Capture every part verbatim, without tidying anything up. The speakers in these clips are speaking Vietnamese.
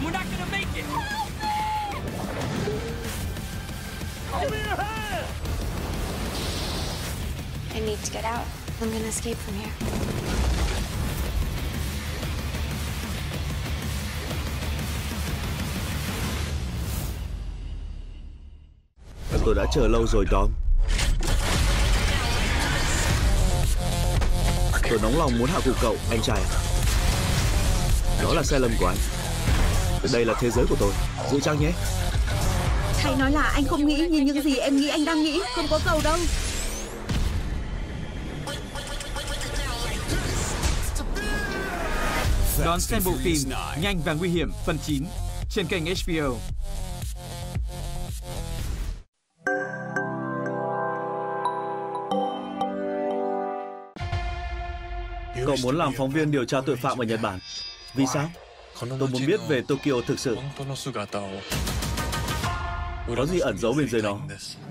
We're not gonna make it. Over your head. I need to get out. I'm gonna escape from here. Tôi đã chờ lâu rồi, Tom. Tôi nóng lòng muốn hạ gục cậu, anh trai. Đó là sai lầm của anh. Đây là thế giới của tôi. Giữ chắc nhé. Hay nói là anh không nghĩ như những gì em nghĩ anh đang nghĩ. Không có cầu đâu. Đón xem bộ phim Nhanh và Nguy hiểm phần chín trên kênh hát bê o. Cậu muốn làm phóng viên điều tra tội phạm ở Nhật Bản. Vì sao? Tôi muốn biết về Tokyo thực sự. Có gì ẩn giấu bên dưới nó?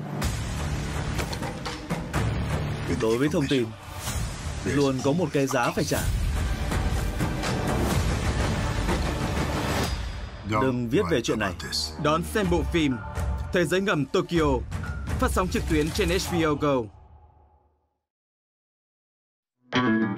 Đối với thông tin, luôn có một cái giá phải trả. Đừng viết về chuyện này. Đón xem bộ phim Thế giới ngầm Tokyo, phát sóng trực tuyến trên hát bê o Go.